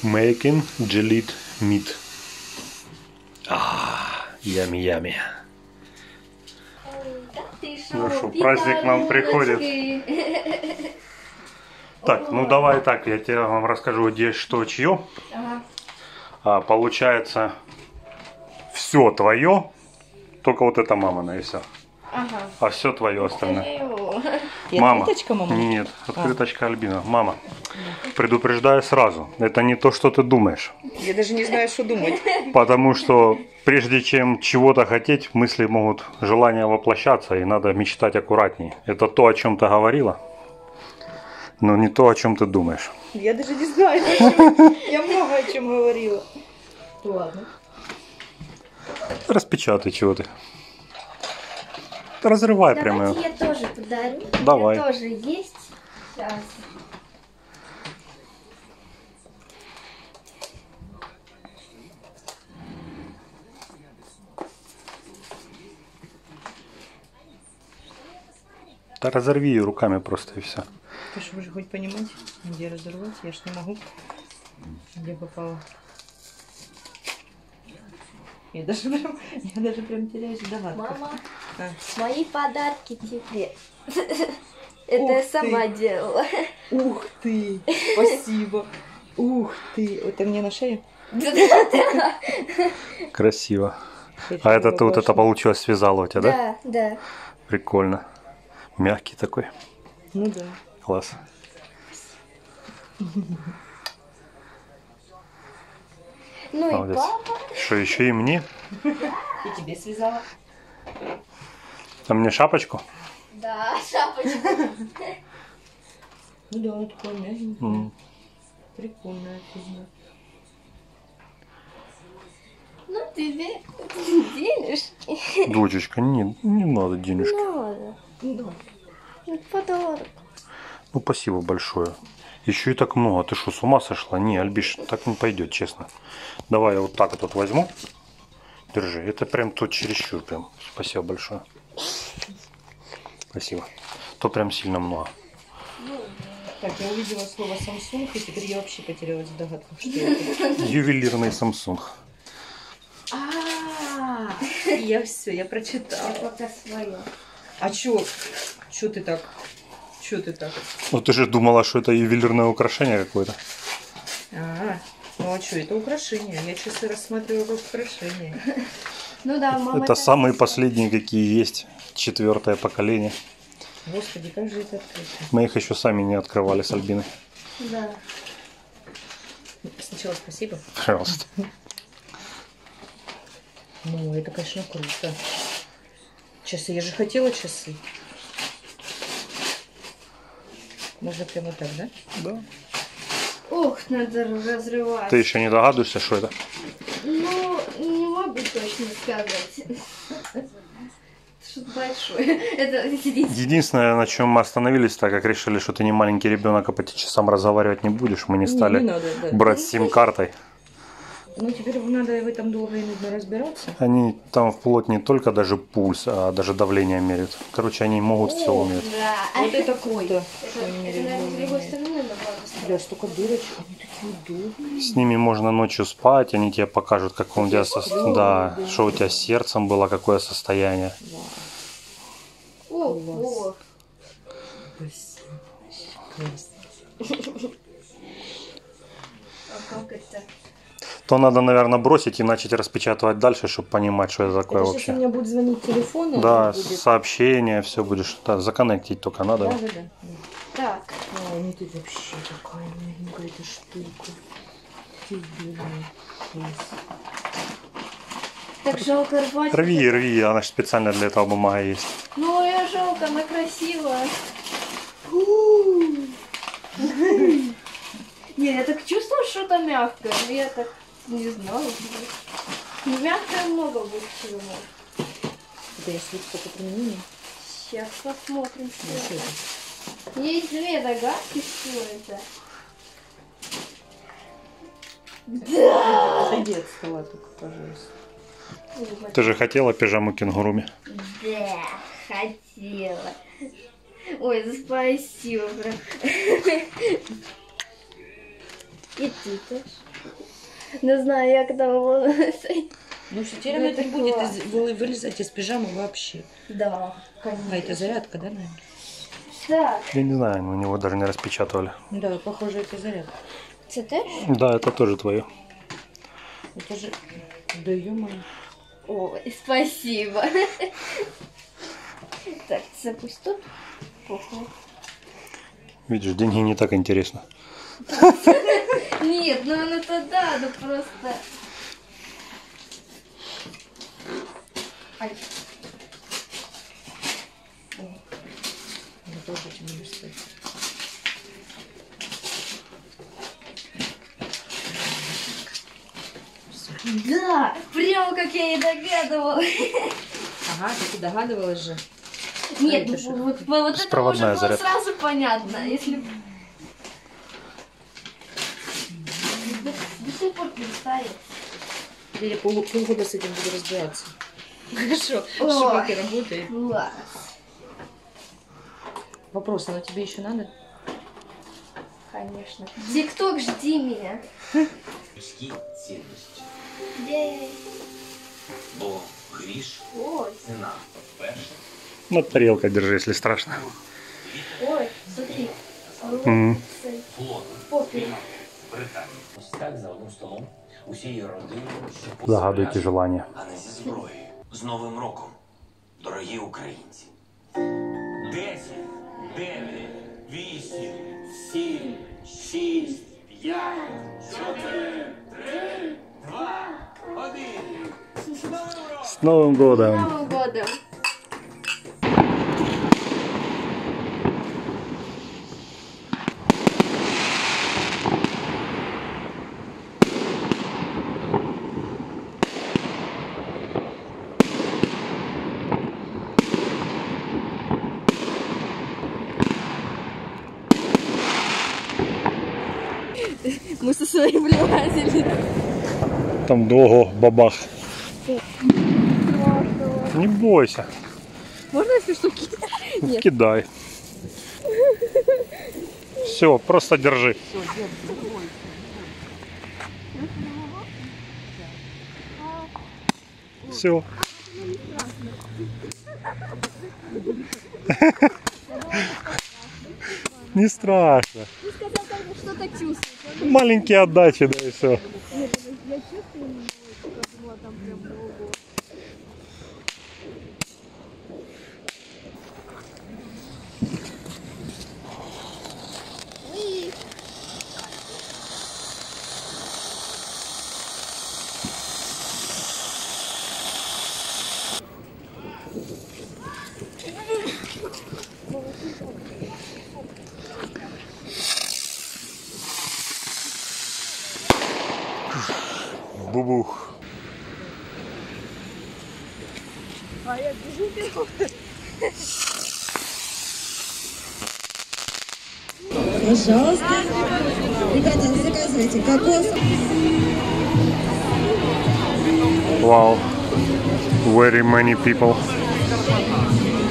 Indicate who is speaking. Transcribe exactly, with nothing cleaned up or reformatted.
Speaker 1: Making gelid meat. А, ями-ями. Ну что, праздник к нам приходит. Так, ну давай так, я тебе вам расскажу, где что чье.
Speaker 2: Ага.
Speaker 1: А, получается, все твое, только вот это мамина и все.
Speaker 2: Ага.
Speaker 1: А все твое остальное.
Speaker 2: И
Speaker 1: Мама.
Speaker 2: Открыточка, мама?
Speaker 1: Нет, открыточка а. Альбина. Мама, предупреждаю сразу, это не то, что ты думаешь.
Speaker 2: Я даже не знаю, что думать.
Speaker 1: Потому что прежде чем чего-то хотеть, мысли могут, желания воплощаться, и надо мечтать аккуратней. Это то, о чем ты говорила, но не то, о чем ты думаешь.
Speaker 2: Я даже не знаю, я много о чем говорила. Ладно.
Speaker 1: Распечатай, чего ты. Разрывай прямо.
Speaker 3: Давайте я тоже подарю.
Speaker 1: Давай.
Speaker 3: У меня тоже есть. Сейчас.
Speaker 1: Да разорви ее руками просто и все.
Speaker 2: Ты же уже хоть понимать, где разорвать? Я ж не могу. Где попало. Я даже прям, я даже прям теряюсь в догадках.
Speaker 3: Мама,
Speaker 2: А.
Speaker 3: мои подарки тебе. Это я сама делала.
Speaker 2: Ух ты! Спасибо! Ух ты! Это мне на шею?
Speaker 1: Красиво. А это ты вот это получилось связала у тебя, да?
Speaker 3: Да, да.
Speaker 1: Прикольно. Мягкий такой.
Speaker 2: Ну да.
Speaker 1: Класс.
Speaker 3: Ну и
Speaker 1: Молодец.
Speaker 3: папа.
Speaker 1: Что, еще и мне?
Speaker 2: И тебе связала?
Speaker 1: А мне шапочку?
Speaker 3: Да, шапочка.
Speaker 2: Ну да, такое мягенькое.
Speaker 1: Mm.
Speaker 2: Прикольная фигня.
Speaker 3: Ну тебе денежки.
Speaker 1: Дочечка, не, не надо денежки.
Speaker 3: Надо.
Speaker 2: Да.
Speaker 3: Ну, подарок.
Speaker 1: Ну, спасибо большое. Еще и так много. Ты что, с ума сошла? Не, Альбиш, так не пойдет, честно. Давай я вот так вот возьму. Держи. Это прям тут чересчур. Прям. Спасибо большое. Спасибо. То прям сильно много.
Speaker 2: Так, я увидела слово Samsung, и теперь я вообще потерялась в догадках, что это.
Speaker 1: Ювелирный Samsung.
Speaker 2: А, я все, я прочитала.
Speaker 3: Пока свое.
Speaker 2: А чё? Чё ты так? Чё ты так?
Speaker 1: Ну ты же думала, что это ювелирное украшение какое-то.
Speaker 2: А, ну а чё, это украшение. Я часы рассматриваю как украшение.
Speaker 3: Ну да, мама.
Speaker 1: Это самые последние, какие есть. Четвертое поколение.
Speaker 2: Господи, как же это открыто.
Speaker 1: Мы их еще сами не открывали с Альбиной.
Speaker 3: Да.
Speaker 2: Сначала спасибо.
Speaker 1: Пожалуйста.
Speaker 2: Ну, это, конечно, круто. Часы. Я же хотела часы. Можно прямо так, да?
Speaker 1: Да.
Speaker 3: Ух, надо разрывать.
Speaker 1: Ты еще не догадываешься, что это?
Speaker 3: Ну, не могу точно сказать. Что-то большое. Это
Speaker 1: Единственное, на чем мы остановились, так как решили, что ты не маленький ребенок, а по часам разговаривать не будешь, мы не стали
Speaker 2: не, не надо, да.
Speaker 1: брать с сим-картой.
Speaker 2: Ну, теперь надо в этом долго и нудно разбираться.
Speaker 1: Они там вплоть не только даже пульс, а даже давление меряют. Короче, они могут все уметь.
Speaker 3: да.
Speaker 2: Вот это круто.
Speaker 3: Это,
Speaker 2: Что они
Speaker 3: это, наверное, с другой
Speaker 2: меряют.
Speaker 3: стороны надо было.
Speaker 2: Бля, столько дырочек, они такие удобные.
Speaker 1: С ними можно ночью спать, они тебе покажут, как у тебя, со... да, что у тебя с сердцем было, какое состояние.
Speaker 3: Ого. А как это?
Speaker 1: То надо, наверное, бросить и начать распечатывать дальше, чтобы понимать, что это такое
Speaker 2: Это сейчас
Speaker 1: вообще.
Speaker 2: у меня будет звонить телефон.
Speaker 1: Да,
Speaker 2: будет...
Speaker 1: сообщение, все будешь. Да, законнектить только надо.
Speaker 2: Да, да, да.
Speaker 3: Так.
Speaker 2: А, ну ты вообще такая маленькая эта штука. Ты бедная.
Speaker 3: Так жалко рвать.
Speaker 1: Рви, рви, она же специально для этого бумага есть.
Speaker 3: Ну, я жалко, она красивая. Не, я так чувствую, что это мягкое, но я так не знала. Ну, мягкое много будет всего.
Speaker 2: Это если сколько применений.
Speaker 3: Сейчас посмотрим, что
Speaker 2: Ну,
Speaker 3: это. Есть две догадки, что это. Да!
Speaker 2: Отойди от стола только, пожалуйста.
Speaker 1: Ты же хотела пижаму кенгуруми?
Speaker 3: Да, хотела. Ой, да спасибо. Прям. И ты тоже. Не знаю, як там воно.
Speaker 2: Ну все, теперь она так будет из- вы- вылезать из пижамы вообще.
Speaker 3: Да,
Speaker 2: А это зарядка, да, наверное?
Speaker 3: Так,
Speaker 1: Я не знаю, у него даже не распечатывали.
Speaker 2: Да, похоже, это зарядка.
Speaker 3: це теж?
Speaker 1: Да, это тоже твое.
Speaker 2: Это же... Да ё-моё.
Speaker 3: Ой, спасибо. Так, це пусть тут. Похуй.
Speaker 1: Видишь, деньги не так интересно.
Speaker 3: Нет, ну оно то да, ну просто... Ай.
Speaker 2: Ну, тоже очень не стоит.
Speaker 3: Да, прямо как я и догадывалась.
Speaker 2: Ага, ты догадывалась же.
Speaker 3: Нет,
Speaker 2: это
Speaker 3: ну,
Speaker 2: что?
Speaker 3: вот, вот это уже
Speaker 1: Беспроводная
Speaker 3: было
Speaker 1: зарядка.
Speaker 3: сразу понятно. Если б- до, до сих пор перестает.
Speaker 2: Я пол, полгода с этим буду разбираться. Хорошо,
Speaker 3: Ой.
Speaker 2: шибаки работает.
Speaker 3: Класс.
Speaker 2: Вопрос, оно тебе еще надо?
Speaker 3: Конечно. Тикток, жди меня.
Speaker 4: Людські цінності.
Speaker 3: Ей.
Speaker 4: Бо гріш
Speaker 3: Ой,
Speaker 4: ціна перша.
Speaker 1: Ну, тарелка держи, если страшно.
Speaker 3: ой, смотри.
Speaker 1: Мгм.
Speaker 4: Флот,
Speaker 3: Попель.
Speaker 4: Британія. Ось так за одним столом усією родиною, що
Speaker 1: Загадуйте
Speaker 4: посеред,
Speaker 1: желание.
Speaker 4: а не зі зброєю. З Новим роком, дорогі українці. Десять, дев'ять, вісім, сім, шість, п'ять, чотири, три, два, один. З Новим роком!
Speaker 1: С Новым годом!
Speaker 3: Новым годом. Мы со своей влазили.
Speaker 1: Там долго бабах. Не бойся,
Speaker 3: Можно если штуки?
Speaker 1: кидай. Все, просто держи. Все. Не страшно.
Speaker 3: Что-то чувствую.
Speaker 1: Маленькие отдачи, да и все.
Speaker 3: Я чувствую, как было там прям много.
Speaker 1: Бубух.
Speaker 3: А я бежу, бегу.
Speaker 5: Пожалуйста. Ребята, не заказывайте кокос.
Speaker 1: Wow. Very many people.